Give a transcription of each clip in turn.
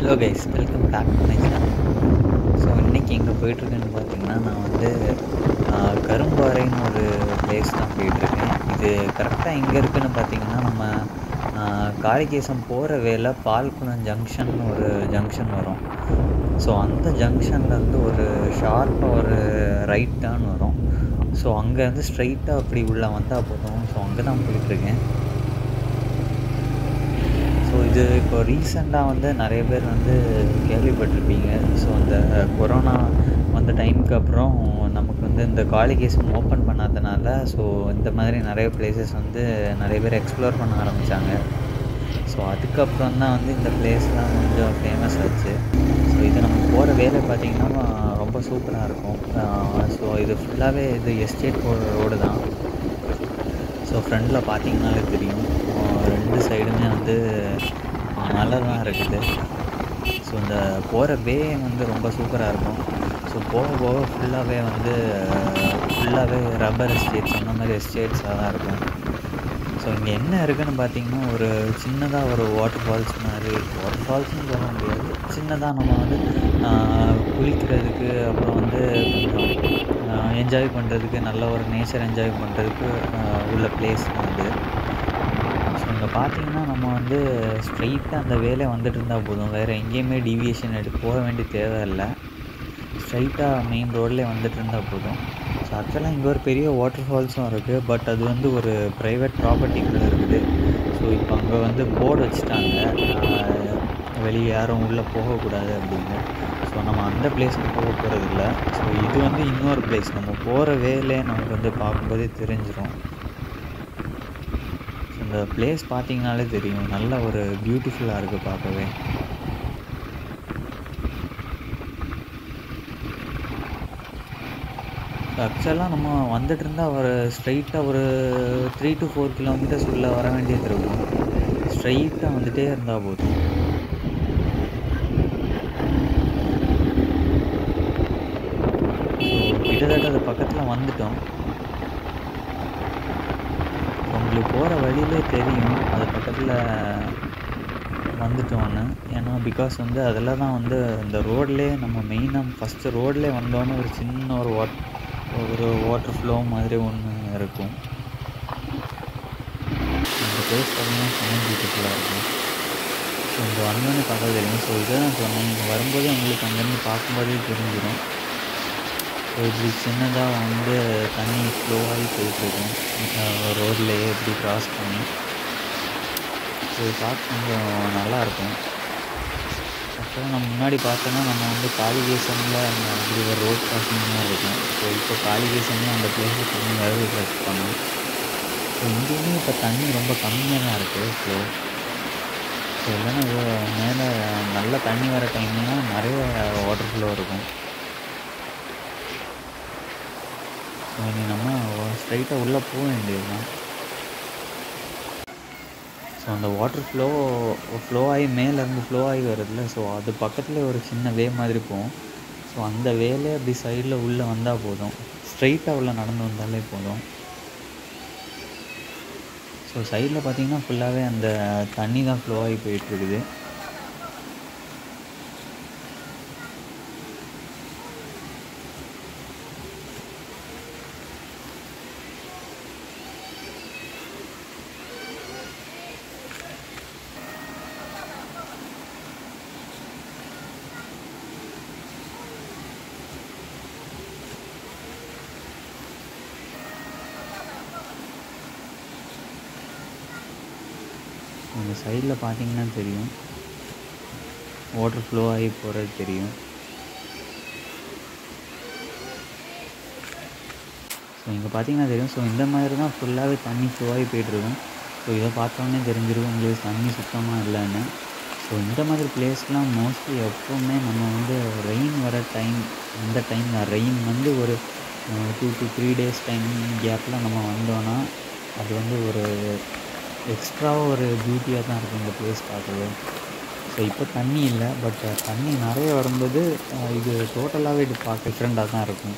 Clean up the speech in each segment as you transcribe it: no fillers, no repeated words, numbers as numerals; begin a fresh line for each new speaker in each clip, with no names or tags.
Hello guys, welcome back to my channel. So இன்றைக்கி எங்கே போயிட்டுருக்கேன்னு பார்த்தீங்கன்னா, நான் வந்து கரும்பாறைன்னு ஒரு பிளேஸ் தான் போயிட்டுருக்கேன். இது கரெக்டாக எங்கே இருக்குதுன்னு பார்த்தீங்கன்னா, நம்ம காளிகேசம் போகிற வேளை பால்குளம் ஜங்ஷன் ஒரு ஜங்ஷன் வரும். ஸோ அந்த ஜங்ஷன்லேருந்து ஒரு ஷார்ப்பாக ஒரு ரைட் டர்ன் வரும். ஸோ அங்கேருந்து ஸ்ட்ரைட்டாக அப்படி உள்ளே வந்தால் போதும். ஸோ அங்கே தான் போயிட்டுருக்கேன். ஸோ இது இப்போ ரீசெண்டாக வந்து நிறைய பேர் வந்து கேள்விப்பட்டிருப்பீங்க. ஸோ அந்த கொரோனா வந்த டைமுக்கு அப்புறம் நமக்கு வந்து இந்த காளிகேசம் ஓப்பன் பண்ணாதனால ஸோ இந்த மாதிரி நிறைய பிளேசஸ் வந்து நிறைய பேர் எக்ஸ்ப்ளோர் பண்ண ஆரம்பித்தாங்க. ஸோ அதுக்கப்புறம் தான் வந்து இந்த பிளேஸ்லாம் கொஞ்சம் ஃபேமஸ் ஆச்சு. ஸோ இது நம்ம போகிற வேலை பார்த்திங்கன்னா ரொம்ப சூப்பராக இருக்கும். ஸோ இது ஃபுல்லாகவே இது எஸ்டேட் ரோடு தான். ஸோ ஃப்ரண்டில் பார்த்தீங்கனாலே தெரியும், ரெண்டு சைடுமே வந்து மலை தான் இருக்குது. ஸோ இந்த போகிற வே வந்து ரொம்ப சூப்பராக இருக்கும். ஸோ போக போக ஃபுல்லாகவே ரப்பர் எஸ்டேட்ஸ் அந்த மாதிரி எஸ்டேட்ஸாக தான் இருக்கும். ஸோ இங்கே என்ன இருக்குதுன்னு பார்த்தீங்கன்னா, ஒரு சின்னதாக ஒரு வாட்டர் ஃபால்ஸ்னு சொல்ல முடியாது, சின்னதாக நம்ம வந்து குளிக்கிறதுக்கு அப்புறம் வந்து கொஞ்சம் என்ஜாய் பண்ணுறதுக்கு, நல்ல ஒரு நேச்சர் என்ஜாய் பண்ணுறதுக்கு உள்ள பிளேஸ் தான் அது. ஸோ இங்கே பார்த்தீங்கன்னா நம்ம வந்து ஸ்ட்ரைட்டாக அந்த வேலை வந்துட்டு இருந்தால் போதும், வேறு எங்கேயுமே டீவியேஷன் போக வேண்டிய தேவையில்லை. ஸ்ட்ரைட்டாக மெயின் ரோட்லேயே வந்துட்டு இருந்தால் போதும். ஸோ ஆக்சுவலாக இங்கே ஒரு பெரிய வாட்டர் ஃபால்ஸும் இருக்குது, பட் அது வந்து ஒரு ப்ரைவேட் ப்ராப்பர்ட்டிக்குள்ளே இருக்குது. ஸோ இப்போ அங்கே வந்து போர்டு வச்சுட்டாங்க, வெளியே யாரும் உள்ளே போகக்கூடாது அப்படின்னு. ஸோ நம்ம அந்த பிளேஸ்க்கு போக போகிறதில்ல. ஸோ இது வந்து இன்னொரு பிளேஸ், நம்ம போகிற வேலையே நமக்கு வந்து பார்க்கும்போதே தெரிஞ்சிடும். ஸோ இந்த பிளேஸ் பார்த்திங்கனாலே தெரியும், நல்ல ஒரு பியூட்டிஃபுல்லாக இருக்குது பார்க்கவே. ஆக்சுவலாக நம்ம வந்துட்டு இருந்தால் ஒரு ஸ்ட்ரைட்டாக ஒரு 3 to 4 கிலோமீட்டர்ஸ் உள்ளே வர வேண்டியது இருக்கும். ஸ்ட்ரைட்டாக வந்துகிட்டே இருந்தால் போதும். ஸோ கிட்டத்தட்ட அது பக்கத்தில் வந்துட்டோம். உங்களுக்கு போகிற வழியிலே தெரியும் அது பக்கத்தில் வந்துட்டோன்னு. ஏன்னா பிகாஸ் வந்து அதில் தான் வந்து இந்த ரோட்லேயே நம்ம மெயினாக ஃபஸ்ட்டு ரோட்லேயே வந்தோன்னே ஒரு சின்ன ஒரு வாட்டர் ஃப்ளோ மாதிரி ஒன்று இருக்கும். இந்த பிளேஸ் பார்த்தீங்கன்னா செம்ம பியூட்டிஃபுல்லாக இருக்கும். ஸோ இங்கே வந்தோன்னே பார்க்க தெரியும். ஸோ இதை தான் சொன்னேன், இங்கே வரும்போது உங்களுக்கு அங்கேருந்து பார்க்கும்போதே தெரிஞ்சிடும். ஸோ இப்படி சின்னதாக வந்து தண்ணி ஃப்ளோ ஆகி போயிட்டுருக்கும் ரோட்லேயே இப்படி க்ராஸ் பண்ணி. ஸோ இது பார்க்க கொஞ்சம் நல்லாயிருக்கும். ஆக்சுவலாக நம்ம முன்னாடி பார்த்தோன்னா நம்ம வந்து காளிகேசனில் அப்படி ஒரு ரோட் கிராசிங் மாதிரி இருக்கும். ஸோ இப்போ காளிகேசனில் அந்த பிளேஸில் தண்ணி வரது க்ராஸ் பண்ணோம். ஸோ இங்கேயுமே இப்போ தண்ணி ரொம்ப கம்மியாக தான் இருக்குது ஃப்ளோ. ஸோ இல்லைன்னா மேலே நல்ல தண்ணி வர டைம்லாம் நிறைய வாட்டர் ஃப்ளோ இருக்கும். ஸோ இனி நம்ம ஸ்ட்ரைட்டாக உள்ளே போக வேண்டியது தான். ஸோ அந்த வாட்டர் ஃப்ளோ ஆகி மேலேருந்து ஃப்ளோ ஆகி வருதுல்ல, ஸோ அது பக்கத்தில் ஒரு சின்ன வே மாதிரி போகும். ஸோ அந்த வேலே அப்படி சைடில் உள்ளே வந்தால் போதும், ஸ்ட்ரைட்டாக உள்ளே நடந்து வந்தாலே போதும். ஸோ சைடில் பார்த்திங்கன்னா ஃபுல்லாகவே அந்த தண்ணி தான் ஃப்ளோ ஆகி போயிட்டுருக்குது. அந்த சைடில் பார்த்தீங்கன்னா தெரியும், வாட்டர் ஃப்ளோ ஆகி போகிறது தெரியும். ஸோ இங்கே பார்த்தீங்கன்னா தெரியும். ஸோ இந்த மாதிரி தான் ஃபுல்லாகவே தண்ணி ஃப்ளோ ஆகி போய்ட்டுருக்கும். ஸோ இதை பார்த்தோன்னே தெரிஞ்சிருக்கும் உங்களுக்கு தண்ணி சுத்தமாக இல்லைன்னு. ஸோ இந்த மாதிரி பிளேஸ்லாம் மோஸ்ட்லி எப்போவுமே நம்ம வந்து ரெயின் வர டைம், அந்த டைமில் ரெயின் வந்து ஒரு 2 to 3 days டைம் கேப்பில் நம்ம வந்தோன்னா அது வந்து ஒரு எக்ஸ்ட்ராவாக ஒரு பியூட்டியாக தான் இருக்கும் இந்த பிளேஸ் பார்க்கவே. ஸோ இப்போ தண்ணி இல்லை, பட் தண்ணி நிறைய வரும்போது இது டோட்டலாகவே இது பார்க்க டிஃப்ரெண்ட்டாக தான் இருக்கும்.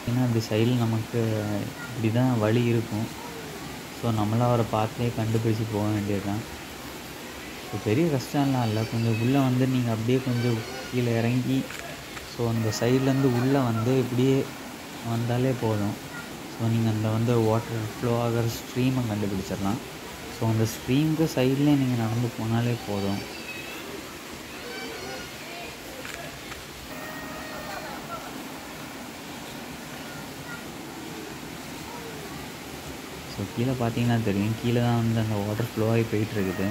ஏன்னா இப்படி சைடில் நமக்கு இப்படி தான் வழி இருக்கும். ஸோ நம்மளாம் அவரை பார்த்தே கண்டுபிடிச்சு போக வேண்டியது தான். ஸோ பெரிய கஷ்டம்லாம் இல்லை. கொஞ்சம் உள்ளே வந்து நீங்கள் அப்படியே கொஞ்சம் கீழே இறங்கி ஸோ அந்த சைட்லேருந்து உள்ளே வந்து இப்படியே வந்தாலே போதும். ஸோ நீங்கள் அந்த வந்து வாட்டர் ஃப்ளோ ஆகிற ஸ்ட்ரீமை கண்டுபிடிச்சிடலாம். ஸோ அந்த ஸ்ட்ரீமுக்கு சைட்லேயே நீங்கள் நடந்து போனாலே போதும். ஸோ கீழே பார்த்தீங்கன்னா தெரியும். கீழே தான் வந்து அந்த வாட்டர் ஃப்ளோ ஆகி போயிட்டுருக்குது.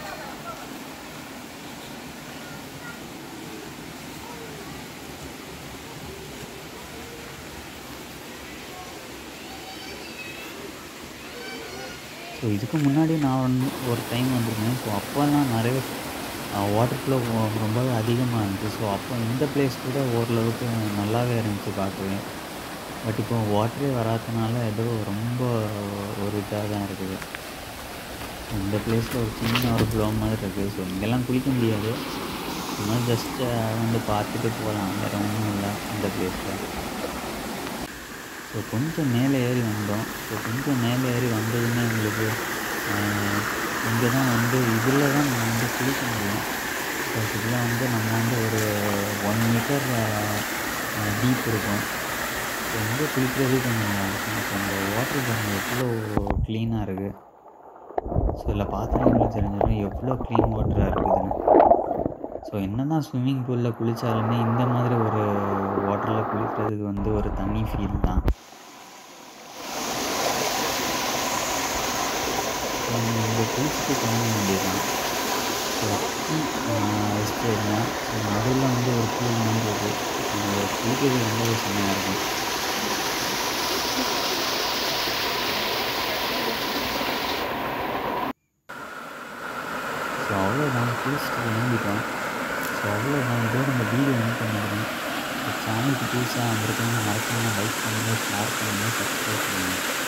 ஸோ இதுக்கு முன்னாடி நான் ஒரு டைம் வந்திருந்தேன். ஸோ அப்போல்லாம் நிறைய வாட்டர் ஃப்ளோ ரொம்பவே அதிகமாக இருந்துச்சு. ஸோ அப்போ இந்த பிளேஸ் கூட ஓரளவுக்கு நல்லாவே இருந்துச்சு பார்க்கவே. பட் இப்போ வாட்டரே வராதனால ஏதோ ரொம்ப ஒரு இதாக தான் இருக்குது. இந்த பிளேஸில் ஒரு சின்ன ஒரு ஃப்ளோ மாதிரி இருக்குது. ஸோ இங்கெல்லாம் குளிக்க முடியாது. சும்மா ஜஸ்ட்டு வந்து பார்த்துட்டு போகலாம். வேறு ஒன்றும் இல்லை இந்த பிளேஸில். ஸோ கொஞ்சம் மேலே ஏறி வந்தோம். ஸோ கொஞ்சம் மேலே ஏறி வந்ததுமே எங்களுக்கு இங்கே தான் வந்து இதில் தான் நம்ம வந்து குளிக்க முடியும். ஸோ இதில் வந்து நம்ம வந்து ஒரு 1 மீட்டர் டீப் இருக்கும். ஸோ இங்கே குளிக்கிறது கொஞ்சம் நல்லாயிருக்கும். ஸோ இந்த வாட்டர் பாருங்கள் எவ்வளோ க்ளீனாக இருக்குது. ஸோ இதில் பார்த்தாலே தெரிஞ்சிடும் எவ்வளோ க்ளீன் வாட்டராக இருக்குதுன்னு. ஸோ என்ன தான் ஸ்விம்மிங் பூலில் குளித்தாலுமே இந்த மாதிரி ஒரு வாட்டரில் குளிக்கிறதுக்கு வந்து ஒரு தனி ஃபீல் தான். இங்கே குளிச்சுட்டு கிளம்ப வேண்டியதுதான். ஸோ டீ எஸ்டேட் தான். ஸோ நடுவில் வந்து ஒரு பூல் மாதிரி இருக்குது. அங்கே குளிக்கிறது ரொம்பவே செம்மையாக இருக்கும். ஸோ அவ்வளோதான், குளிச்சுட்டு கிளம்பிட்டோம். ஸோ அவ்வளோதான், இதோட இந்த வீடியோ வந்து பண்ணிக்கிறேன். சேனலுக்கு புதுசாக வந்திருக்கவங்க மறக்காமல் லைக் பண்ணுங்கள், ஷேர் பண்ணுங்கள், சப்ஸ்கிரைப் பண்ணுங்கள்.